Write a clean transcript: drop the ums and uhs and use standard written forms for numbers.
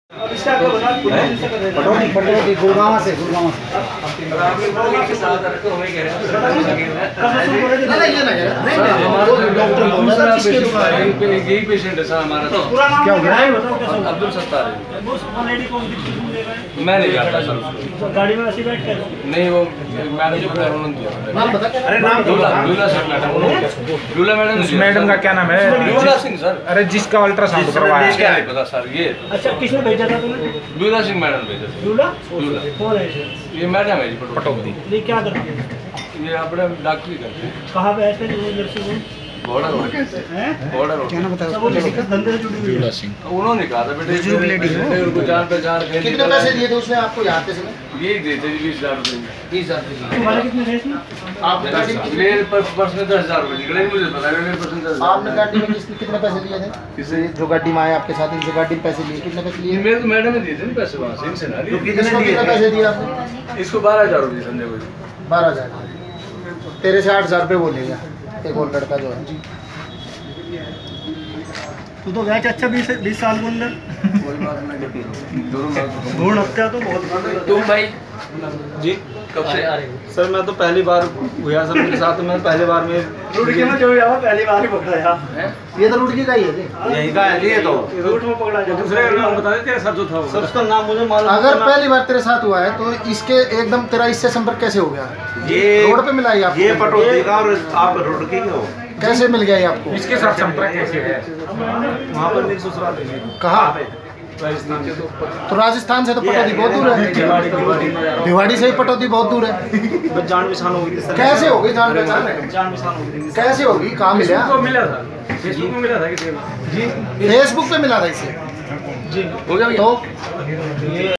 पटौदी गुड़गांव से यही पेशेंट है सर हमारा। क्या हो गया? अब्दुल सत्तार है। मैं नहीं जानता सर उसको। गाड़ी में ऐसी बैठ कर नहीं वो मैडम जो खड़ा उन्होंने दिया। अरे नाम Lula sir madam Lula madam. उस मैडम का क्या नाम है? लूला सिंह सर। अरे जिसका अल्ट्रासाउंड करवाया क्या नहीं पता सर ये अच्छा किसने भेजा था तुम्हें? लूला सिंह मैडम भेजा। लूला लूला कौन है ये मैडम है जी पटौदी। ये क्या करते हैं? ये अपने डॉक्टरी करते हैं। कहाँ पे ऐसे नर्सिंग होम बॉर्डर क्या नाम बताया? सब वो किसी धंधे से जुड़ी हुई है। उन्होंने कहा था बेटे बुजुर्ग लेडी हो। उनको जान पहचान कितने पैसे दिए थे उसने आपको यहाँ पे से? ये देते 20,000 रुपये। 20,000 तुम्हारे कितने थे इसमें? आप गाड़ी मेरे पर्स में 10,000 रुपये निकले मुझे पता है मेरे पर्स में 10,000। आपने गाड़ी में कितने पैसे लिए थे? किसे जो गाड़ी में आए आपके साथ इनसे गाड़ी में पैसे लिए, कितने पैसे लिए? मेरे तो मैडम ने दिए थे ना पैसे वहाँ से इनसे ना लिए। इसको कितने पैसे दिए आपने? इसको 12,000 रुपये संजय को। 12,000। तेरे से 8,000 रुपये वो लेगा एक और लड़का जो है। तू तो गया अच्छा 20 साल के अंदर कोई बात नहीं भ्रूण हत्या तो बहुत। तुम भाई जी कब से आ रहे सर मैं तो पहली बार हुआ सर मेरे साथ। मैं पहले बार में रुड़की में जो हुआ पहली बार ही पकड़ा हैं? ये तो रुड़की का ही है जी। यही का है ये तो रूट में पकड़ा गया। दूसरे का नाम बता दे तेरे साथ जो था सर उसका नाम मुझे मालूम। अगर पहली बार तेरे साथ हुआ है तो इसके एकदम तेरा इससे संपर्क कैसे हो गया? ये रोड पे मिला ही आपको? ये पटौदी का और आप रुड़की के हो। कैसे मिल गया ये आपको? इसके साथ संपर्क कैसे है? वहाँ पर मेरी ससुराल है। कहाँ? राजस्थान से तो राजस्थान से तो पटौदी बहुत दूर है। भिवाड़ी से ही पटौदी बहुत दूर है। बस जान पहचान हो गई थी सर। कैसे हो गई जान पहचान? जान पहचान हो गई थी। कैसे होगी? कहाँ मिला? मिला था फेसबुक में मिला था किसी फेसबुक पे मिला था इसे जी हो गया भैया? तो ये